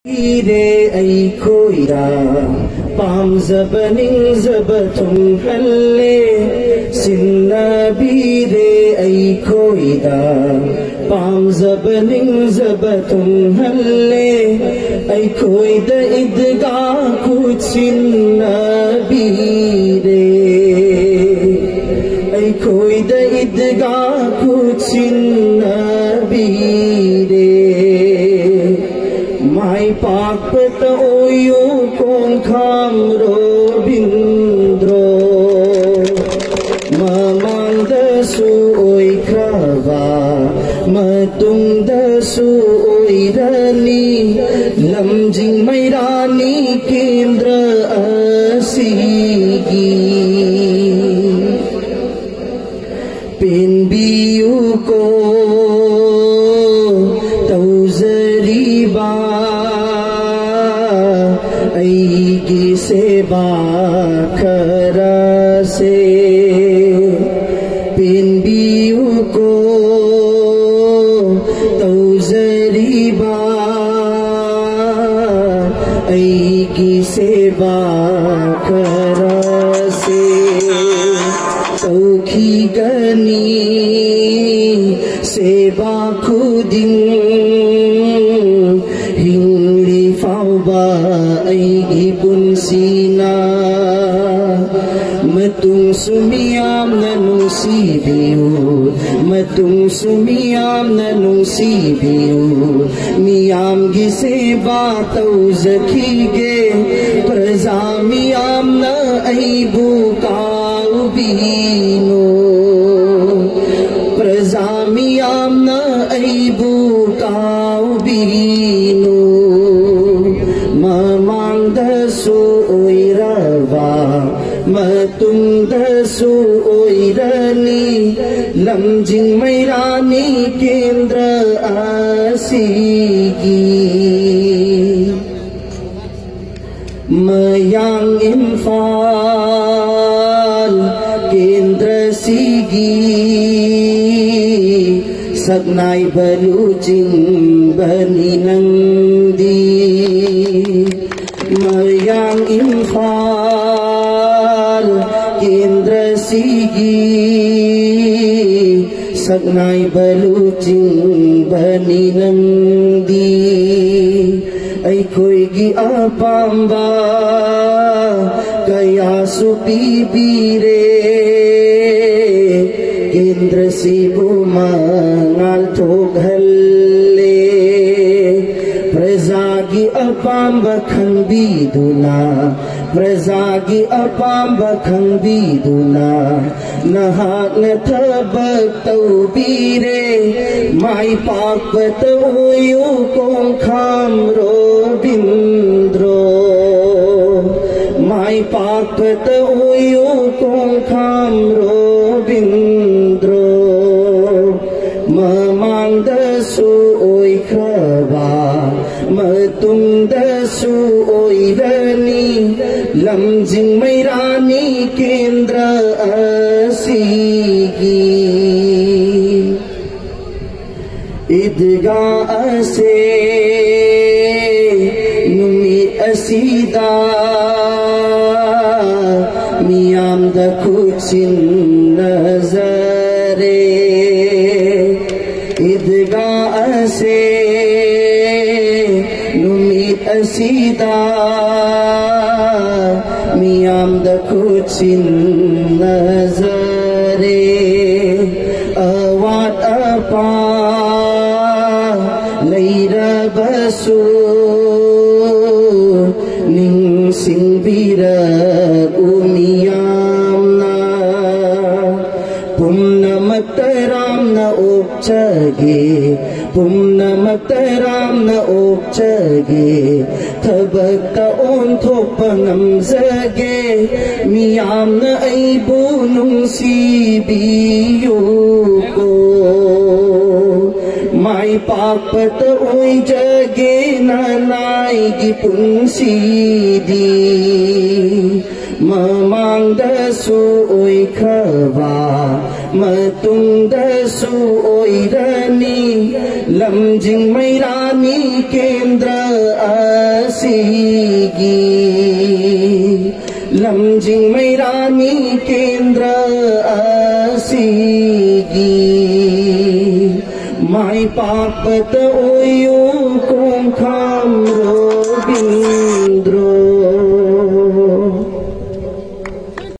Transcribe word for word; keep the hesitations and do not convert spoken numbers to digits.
ire ai khoira pam zabaning zabatum halle sinna bire ai khoida pam zabaning zabatum halle ai khoida idga kuch sinna bire ai khoida idga kuch sinna bire mai pak peta oyo kong kham ro bindro mamang da su oi khava matung da su oi rani lam jing mai rani kendra asigi pin biu ko सेवा खरा से pin view को तौजरीबा ऐ की सेवा खरा से तौखी गनी सेवा खुदिन हिंगली फाउबा ऐगी पुnsina matung sumiyam nanung sibiu matung sumiyam nanung sibiu miyam gi seba tau zakhige praza miyam na aibu kau bino praza miyam na aibu kau bino mamang da su oi rava matung da su oi rani lam jing mai rani kendra asigi mayang Imphal kendra sigi saknai balu jing bani nangdi mayang Imphal kendra sigi saknai balu jing bani nangdi ai khoi gi apamba kaya supi bire kendra sibu mangal thoghalle prajagi apamba khambiduna prajagi apamba khambiduna nahak na thabak tau bire mai pak patoyo kong kham ro bindro mai pak patoyo kong kham ro bindro mamang da su oi khava matung da su oi rani lam jing mai rani kendra asigi idga ase numi asida miyam da kuchin nazare idga ase numit asida miyam da kuchin nazare awat apa leira basu ning sing bira umiyam na pumna mataram na opchage pumna mataram na opchage thabak ta on thopangam zage miyam na aibu nung sibiyu ko mai pak pata oi jage na nai gi punsi di mamang da su oi khava matungdasu oirani lamjing mairani kendra asigi lamjing mairani kendra asigi mai pakpat oyu kong kham robin